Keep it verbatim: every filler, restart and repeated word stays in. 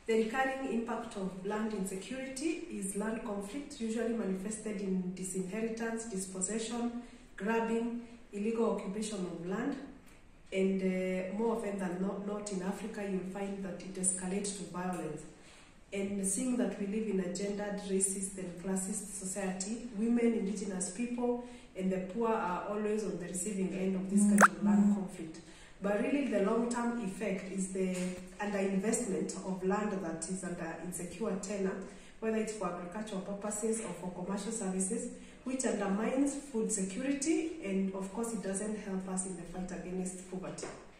The recurring impact of land insecurity is land conflict, usually manifested in disinheritance, dispossession, grabbing, illegal occupation of land, and uh, more often than not, not in Africa, you'll find that it escalates to violence. And seeing that we live in a gendered, racist, and classist society, women, indigenous people, and the poor are always on the receiving end of this kind of land conflict. But really, the long-term effect is the underinvestment of land that is under insecure tenure, whether it's for agricultural purposes or for commercial services, which undermines food security, and of course, it doesn't help us in the fight against poverty.